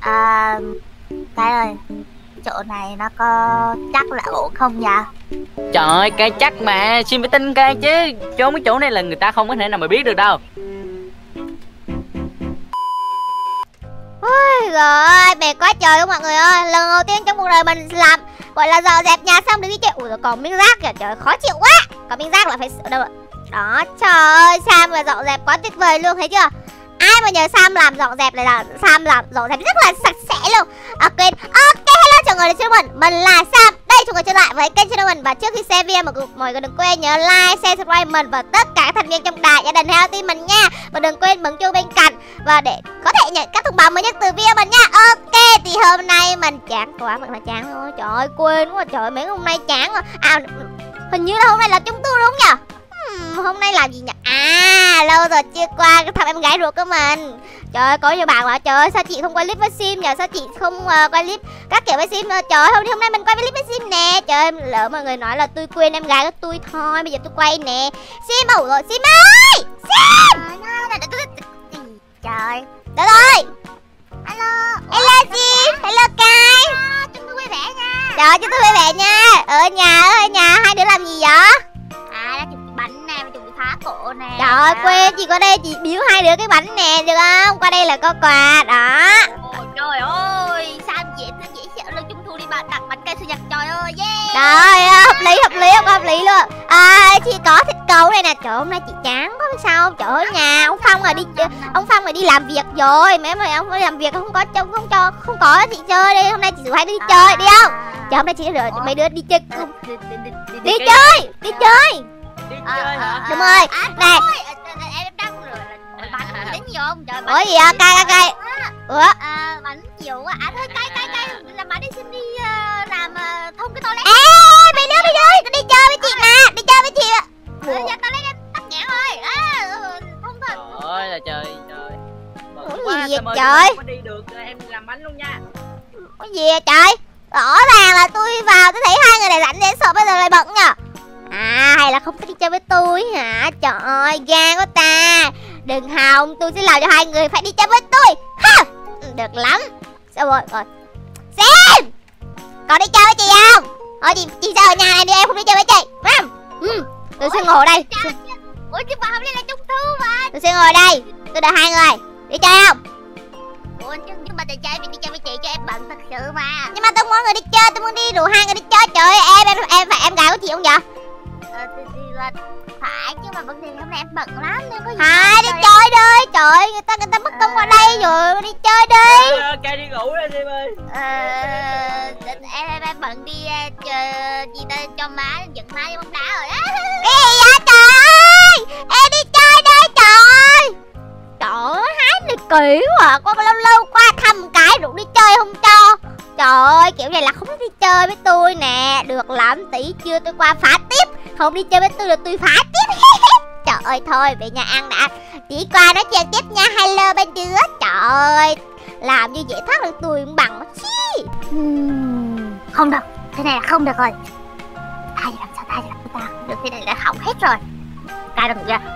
À, cái ơi, chỗ này nó có chắc là ổn không vậy? Trời ơi, cái chắc mà Sim phải tin cái chứ. Trốn cái chỗ này là người ta không có thể nào mà biết được đâu. Ôi giời, mệt quá trời luôn mọi người ơi. Lần đầu tiên trong cuộc đời mình làm gọi là dọn dẹp nhà xong được đi chơi. Ủa rồi còn miếng rác kìa, trời khó chịu quá. Còn miếng rác là phải sửa đâu ạ? Đó, trời ơi, Sam là dọn dẹp quá tuyệt vời luôn, thấy chưa? Ai mà nhờ Sam làm dọn dẹp này là Sam làm dọn dẹp rất là sạch sẽ luôn. Ok, hello chào người đến mình là Sam. Đây chúng ta trở lại với kênh channel mình. Và trước khi xem video mọi người đừng quên nhớ like, share, subscribe mình và tất cả các thành viên trong đại gia đình Hello Team mình nha. Và đừng quên bấm chuông bên cạnh và để có thể nhận các thông báo mới nhất từ video mình nha. Ok, thì hôm nay mình chán quá, vẫn là chán thôi. Trời ơi, quên quá trời, mấy hôm nay chán rồi. À, hình như là hôm nay là trung thu đúng nhỉ? Hôm nay làm gì nhỉ? À, lâu rồi chưa qua cái thăm em gái ruột của mình. Trời ơi, có nhiều bạn bảo trời ơi sao chị không quay clip với Sim nhờ, sao chị không quay clip các kiểu với Sim. Trời ơi, hôm nay mình quay clip với Sim nè. Trời ơi, lỡ mọi người nói là tôi quên em gái của tôi thôi, bây giờ tôi quay nè. Sim ẩu rồi, Sim ơi! Sim! Trời. Được rồi. Hello. Hello Sim, hello Kai. Chúng tôi vui vẻ nha. Trời ơi, chúng tôi vui vẻ nha. Ở nhà, hai đứa làm gì vậy? À, đã chuẩn bị bánh nè, chuẩn bị phá cổ nè. Trời ơi, quên, chị qua đây chị biếu hai đứa cái bánh nè, được không? Qua đây là có quà, đó. Ôi trời ơi, sao dễ sợ lần trung thu đi bạn đặt bánh cây sinh nhật, trời ơi, yeah. Trời ơi, hợp lý luôn. À, chị có thịt cầu này nè. Trời ơi, hôm nay chị chán quá sao? Trời ơi, nhà ông Phong là đi làm việc rồi. Mấy mà ông đi làm việc không có chị chơi đây. Hôm nay chị rủ hai đứa đi chơi, đi không? Trời, hôm nay chị rủ mấy đứa đi chơi cùng. Đi chơi. Đi chơi hả? Đúng rồi. Này. Em đang rửa bánh đến nhiều không? Trời, Ủa gì vậy? Cay. Ủa? Bánh nhiều quá. À thôi cay. Làm bạn đi xin đi làm thông cái toilet. Ê, mấy đứa con đi chơi với chị mà. Đi chơi với chị ạ. Giờ toilet em tắc nghẽn rồi. Thông thôi. Trời ơi là trời. Ủa gì vậy trời? Không có đi được, em làm bánh luôn nha. Cái gì vậy trời? Rõ ràng là tôi vào tôi thấy hai người này rảnh dễ sợ, bây giờ lại bận nhờ. À, hay là không thích đi chơi với tôi hả? Trời ơi, gan quá ta. Đừng hòng, tôi sẽ làm cho hai người phải đi chơi với tôi. Ha, được lắm. Sao rồi? Xem, còn đi chơi với chị không? Thôi chị sao ở nhà này đi, em không đi chơi với chị. Tôi sẽ ngồi đây. Ủa chứ bà hôm nay là trung thu mà. Tôi sẽ ngồi đây. Tôi đợi hai người. Đi chơi không? Ủa nhưng mà tại chơi đi chơi với chị cho em bận thật sự mà. Nhưng mà tôi muốn người đi chơi, tôi muốn đi rủ hai người đi chơi. Trời ơi, em phải em gái của chị không vậy? Thì là phải chứ mà vấn đề hôm nay em bận lắm nên có gì. Hai đi chơi đi. Trời ơi, người ta mất công qua đây rồi, đi chơi đi. Cây đi ngủ rồi Sim ơi. Em bận đi gì ta cho má giận má đi bóng đá rồi á. Cái gì vậy trời ơi? Em đi chơi đi trời ơi. Trời ơi, Hái này kỳ quá. Con lâu qua thăm cái rủ đi chơi không cho. Trời ơi, kiểu này là không đi chơi với tôi nè. Được lắm, tí chưa tôi qua phá tiếp. Không đi chơi với tôi là tôi phá tiếp. Trời ơi, thôi về nhà ăn đã. Chỉ qua nói chuyện tiếp nha. Hello ba đứa. Trời ơi, làm như vậy thoát được tôi cũng bằng chi. Không được, thế này là không được rồi. Thay làm sao ta không được, thế này là hỏng hết rồi. Cài đồng kìa.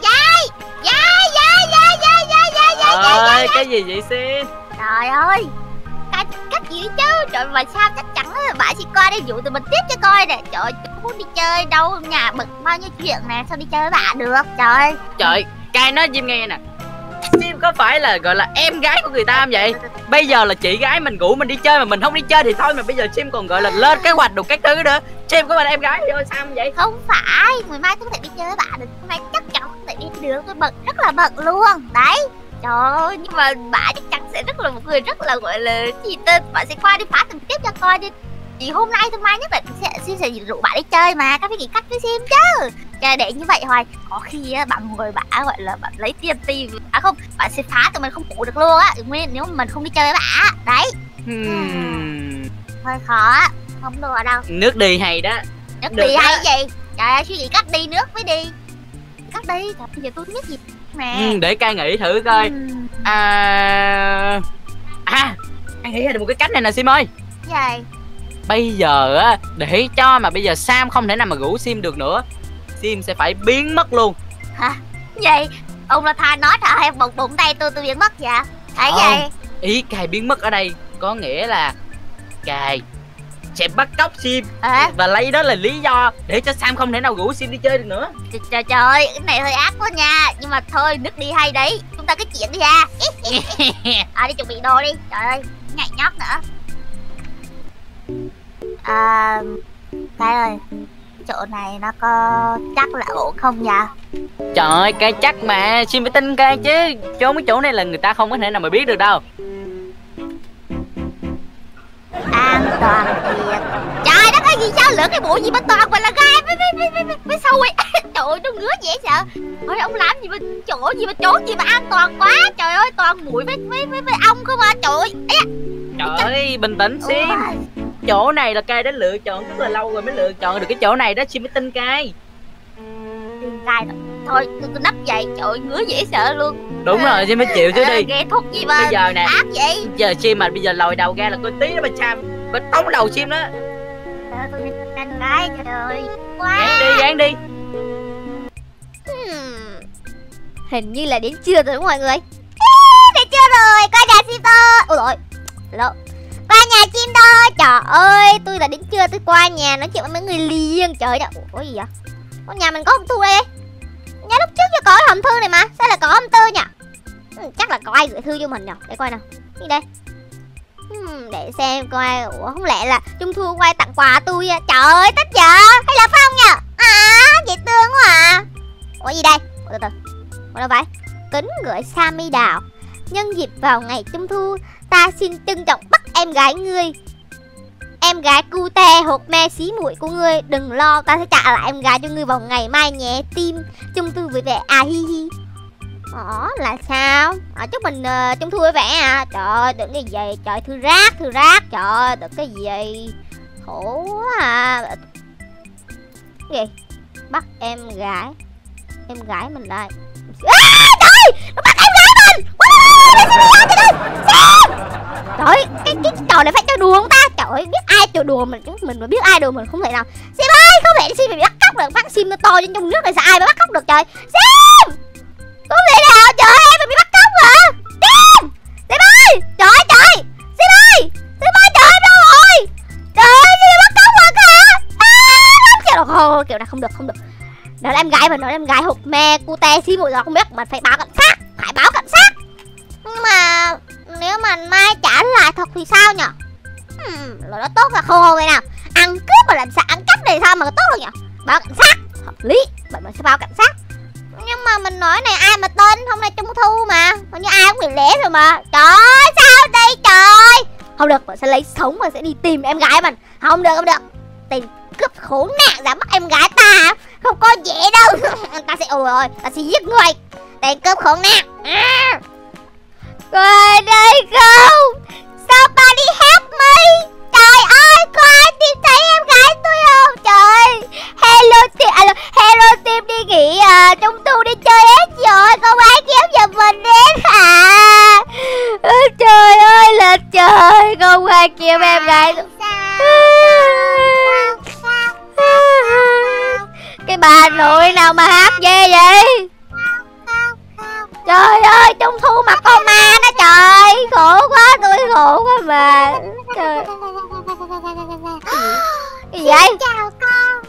Ơi, cái gì vậy Sim? Trời ơi, cách gì chứ? Trời mà sao chắc chắn là bà chỉ qua đây dụ tụi mình tiếp cho coi nè. Trời ơi, tôi muốn đi chơi đâu, nhà bận bao nhiêu chuyện nè, sao đi chơi với bà được? Trời, Cai nói Sim nghe nè. Sim có phải là gọi là em gái của người ta không vậy? Bây giờ là chị gái mình rủ mình đi chơi mà mình không đi chơi thì thôi, mà bây giờ Sim còn gọi là lên kế hoạch được các thứ nữa. Sim của mình em gái thôi sao vậy? Không phải, ngày mai tôi có thể đi chơi với bà được. Hôm nay chắc chắn không thể đi được, tôi bận, rất là bận luôn. Đấy. Trời ơi, nhưng mà bà chắc chắn sẽ rất là một người rất là gọi là gì tên, bà sẽ qua đi phá từng tiếp cho coi đi. Thì hôm nay tôi mai nhất là Sim sẽ rủ bà đi chơi mà, các phải nghĩ cách với Sim chứ. Trời, để như vậy thôi, có khi á bạn ngồi bà gọi là bạn lấy TNT, không, bạn sẽ phá tụi mình không ngủ được luôn á, nguyên nếu mà mình không đi chơi với bà. Đấy. Hơi khó, không được đâu. Nước đi hay đó. Nước đi hay gì? Trời ơi, suy nghĩ cách đi nước với đi. Cách đi, trời, bây giờ tôi biết gì nè. Để Cai nghĩ thử coi. Cai nghĩ ra được một cái cách này nè Sim ơi. Gì? Bây giờ á, để cho mà bây giờ Sam không thể nào mà rủ Sim được nữa, Sim sẽ phải biến mất luôn. Hả? Gì? Ông là tha nói hả? Hay bụng tay tôi biến mất vậy? Thấy vậy? Ý cài biến mất ở đây có nghĩa là cài sẽ bắt cóc Sim và lấy đó là lý do để cho Sam không thể nào rủ Sim đi chơi được nữa. Trời ơi, cái này hơi ác quá nha. Nhưng mà thôi, nước đi hay đấy. Chúng ta cứ chuyện đi ha. Đi chuẩn bị đồ đi. Trời ơi, nhảy nhót nữa. Cái ơi, chỗ này nó có chắc là ổn không nhỉ? Trời ơi, cái chắc mà Sim phải tin cái chứ. Trốn cái chỗ này là người ta không có thể nào mà biết được đâu. An toàn thiệt. Trời đất ơi, gì sao lỡ cái bộ gì mà toàn gọi là gai với sâu ấy. Trời ơi, nó ngứa dễ sợ. Ôi, ông làm gì mà chỗ gì mà trốn gì mà an toàn quá. Trời ơi, toàn muỗi với ong không à. Trời ơi. Trời ơi, bình tĩnh Sim. Chỗ này là cai đã lựa chọn rất là lâu rồi mới lựa chọn được cái chỗ này đó. Sim phải tin cai. Tin cai rồi. Thôi, tôi nấp vậy. Trời ơi, ngứa dễ sợ luôn. Đúng rồi, Sim phải chịu chứ đi. Nghe thuốc gì mà bây giờ nè, ác vậy. giờ Sim mà bây giờ lòi đầu ra là coi tí đó mà Sam bật tống đầu Sim đó. Tôi tin cái. Trời ơi, quá. Dán đi. Hình như là đến trưa rồi mọi người. Đến trưa rồi, qua nhà chim to. Ôi rồi, hello. Qua nhà chim to. Trời ơi, tôi là đến trưa tôi qua nhà nói chuyện với mấy người liền. Trời ơi, ủa gì vậy? Con nhà mình có hòm thư đây. Nhà lúc trước chưa có hòm thư này mà. Sao lại có hòm thư nhỉ? Chắc là có ai gửi thư cho mình nhỉ? Để coi nào. Gì đây? Để xem coi. Ủa không lẽ là Trung Thu quay tặng quà tôi à? Trời ơi, thích vậy. Hay là Phong nhỉ? Dễ thương quá à. Ủa gì đây? Ủa, từ từ. Ủa đâu phải? Kính gửi Sammy Đào. Nhân dịp vào ngày Trung Thu, ta xin trân trọng bắt em gái ngươi. Em gái cute hộp me xí muội của ngươi. Đừng lo, ta sẽ trả lại em gái cho ngươi vào ngày mai nhé. Tim Trung Thu vui vẻ. Hi hi. Là sao? Chúc mình Trung Thu vui vẻ à. Trời ơi, đừng cái gì. Trời, thư rác. Trời ơi, đừng cái gì. Khổ quá à. Cái gì? Bắt em gái mình lại. Trời, nó bắt em gái mình. Trời, cái trò này phải cho đùa không ta? Trời ơi, biết ai cho đùa mình mà biết ai đùa mình không thể nào. Sim ơi, không thể Sim bị bắt cóc được. Bắt Sim nó to trên trong nước này sao ai mà bắt cóc được trời. Sim, không thể nào. Trời ơi, em bị bắt cóc hả? Sim ơi, trời Sim ơi, trời ơi, đâu rồi? Trời ơi, Sim bị bắt cóc rồi hả? Không, kiểu này không được. Đó là em gái mình, đó là em gái hộp me cute xí một giờ không biết. Mình phải báo cảnh sát. Nhưng mà nếu mà mai trả lại thật thì sao nhở? Rồi nó tốt là không vậy nào. Ăn cướp mà làm sao, ăn cắp này sao mà tốt được nhở? Báo cảnh sát hợp lý, vậy mình sẽ báo cảnh sát. Nhưng mà mình nói này ai mà tên, hôm nay Trung Thu mà hình như ai cũng bị lẻ rồi mà. Trời ơi, sao đây trời. Không được, mình sẽ lấy sống và sẽ đi tìm em gái mình. Không được. Tìm cướp khốn nạn dám bắt em gái ta không có dễ đâu. Ta sẽ giết người. Tên cướp khốn nạn. Coi đây không? Somebody help me. Trời ơi, có ai tìm thấy em gái tôi không? Trời, hello team đi nghỉ Trung Thu đi chơi hết rồi. Không ai kéo giùm mình đến hả? Trời ơi là trời, không ai kéo em gái tôi. Cái bà nội nào mà hát ghê vậy? Trời ơi, Trung Thu mà con ma đó trời. Khổ quá, tôi khổ quá mà. Trời. Cái gì vậy? Chào con.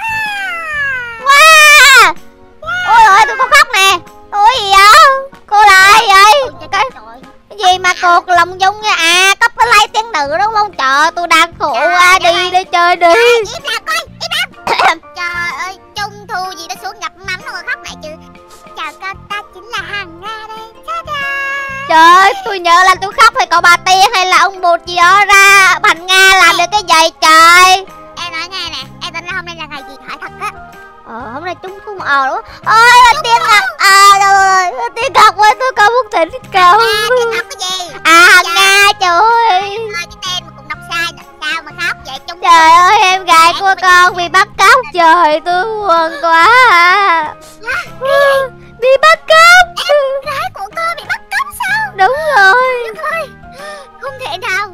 Wow. Ôi ơi, tôi có khóc nè. Ôi gì vậy? Cô là ai vậy? Cái gì mà cột lòng dung nha. Cấp cái like tiếng nữ đúng không? Trời, tôi đang khổ quá. Đi chơi đi. Im lặng. Trời ơi, Trung Thu gì nó xuống ngập mắm rồi khóc lại chứ. Chào con, ta chính là Hằng Nga đây. Trời ơi, tôi nhớ là tôi khóc hay có bà Tiên hay là ông bụt gì đó ra. Hằng Nga làm được cái gì trời. Em nói nghe nè, em tính là hôm nay là ngày gì hỏi thật á. Hôm nay Trung Thu mà đúng không? Ôi, bà Tiên ngọc. Rồi, Tiên ngọc ơi, tôi có một thỉnh cầu. Cái ngọc cái gì? Hằng Nga, trời ơi. Cái tên mà cũng đọc sai nữa. Sao mà khóc vậy Trung Thu? Trời ơi, em gái của con bị bắt cóc. Trời, tôi buồn quá à. Bị bắt cóc. Em gái của cô bị bắt cóc sao? Đúng rồi. Đúng rồi. Không thể nào.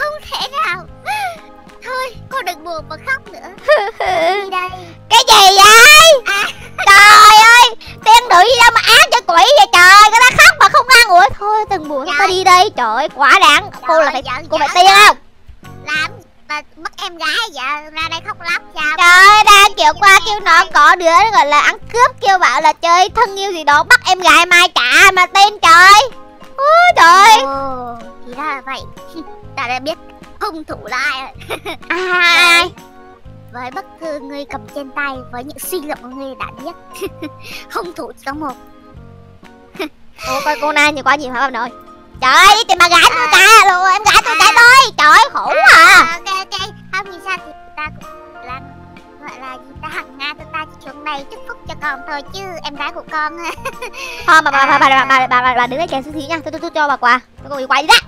Thôi, cô đừng buồn mà khóc nữa. Đi đây. Cái gì vậy? Trời ơi, Tiên nữ gì đâu mà ác cho quỷ vậy trời. Người ta khóc mà không ăn. Ủa thôi Ôi từng buổi ta đi đây. Trời ơi quá đáng. Cô là phải cô phải tiên không? Làm mà mất em gái vậy, ra đây khóc lóc sao? Trời ơi đang kiểu qua kêu nó có đứa gọi là ăn cướp, kêu bảo là chơi thân yêu gì đó, bắt em gái Mai trả mà tên trời. Ôi trời. Ồ, thì ra là vậy. Ta đã biết hung thủ là ai rồi. Ai? Với bức thư ngươi cầm trên tay, với những suy luận của ngươi đã biết, hung thủ chỉ có một. Ủa coi cô này nhiều quá gì hả bà nội? Trời ơi, tìm bà gái tôi trả luôn, em gái tôi trả tôi. Trời ơi khổ quá à. Ok, không vì sao thì ta cũng làm gọi là gì ta, hằng nga tụi ta chỉ xuống đây chúc phúc cho con thôi chứ em gái của con. Thôi bà đứng đây kèm xuống thí nha, tôi cho bà quà. Tôi có bị quay đi ra.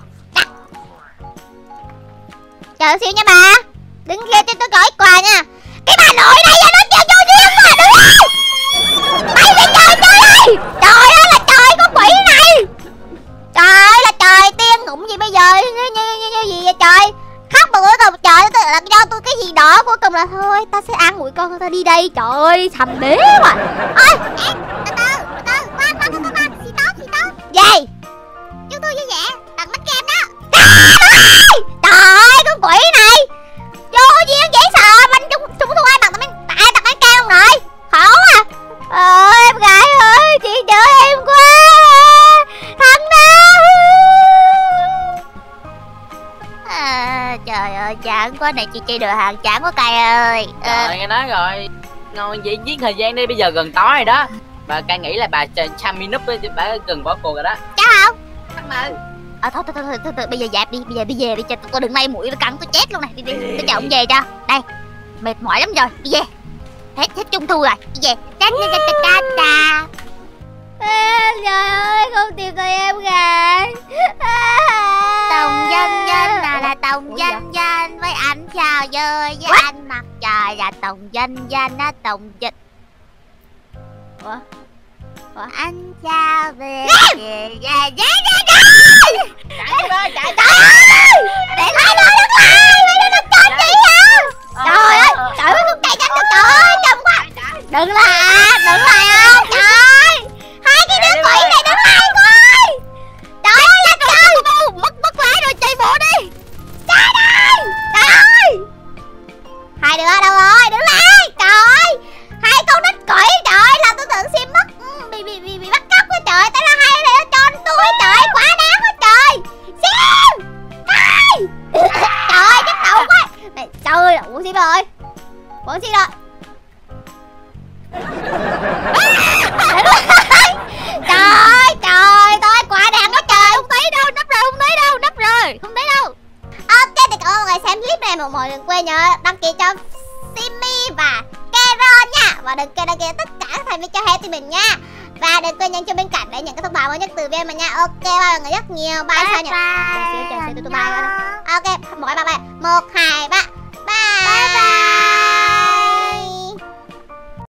Chờ xíu nha bà. Đứng kia cho tôi gói quà nha. Cái bà nội này nó chưa vô duyên mà đứng đây. Mày đi chơi ơi. Trời ơi là trời có quỷ này. Trời ơi là trời tiên ngụng gì bây giờ như gì vậy trời. Khóc mà cuối cùng trời ơi là do tôi cái gì đó, cuối cùng là thôi ta sẽ an ủi con ta đi đây. Trời ơi sầm đế mà. Ơi Từ từ, khoan, xì tốt. gì? Chú tôi vui vẻ, tặng bánh kem đó. Trời ơi con quỷ này vô duyên dễ sợ. Bánh chúng tôi ai tặng bánh kem không nội? Khổ à. Em gái ơi chị đỡ em quá. Thằng nào. Trời ơi, chán quá này chị chơi đồ hàng chán quá cay ơi. Trời nghe nói rồi. Ngon vậy giết thời gian đi, bây giờ gần tối rồi đó. Bà Cay nghĩ là bà Cham Minup bà gần bỏ cuộc rồi đó. Cháu không? Chắc mà. Thôi, bây giờ dẹp đi, bây giờ đi về đi, cho tôi đừng lay mũi nó cắn tôi chết luôn này. Đi, tôi chở ông về cho. Đây, mệt mỏi lắm rồi, đi về. Hết trung thu rồi, đi về. Ta. Trời ơi không tìm thấy em gái. Tòng Dân là Tòng Dân với anh sao dơi với anh mặt trời là Tòng Dân á, Tòng Dịch. Ủa? Anh sao về Chạy đi chạy. Để lại rồi đứng lại. Mày đừng chết chị hả? Trời ơi không chạy nhanh được. Trời ơi chậm quá. Đừng lại không trời. Hai cái đứa quỷ này đứng lại coi. Trời ơi là trời. mất lái rồi, chạy bộ đi. Trời ơi. Hai đứa đâu rồi? Đứng lại. Trời ơi. Hai con nít quỷ trời ơi, làm tôi tưởng Sim mất bị bắt cóc quá trời. Tại là hai này nó cho tôi trời, quá đáng quá trời. Sim. Hai. Trời ơi chắc đầu quá. Này trời ơi, ủa Sim rồi. Trời tôi quá đáng quá trời. Không thấy đâu, nấp rồi. Ok thì cảm ơn mọi người xem clip này. Mọi người đừng quên nhớ đăng ký cho Simmy và Kero nha. Và đừng quên đăng ký tất cả các thành viên cho Happy mình nha. Và đừng quên nhấn chuông bên cạnh để nhận các thông báo mới nhất từ video mình nha. Ok bye mọi người rất nhiều. Bye sao nhỉ? Chờ xíu tôi bye. Ok, mỗi bye. 1, 2, 3.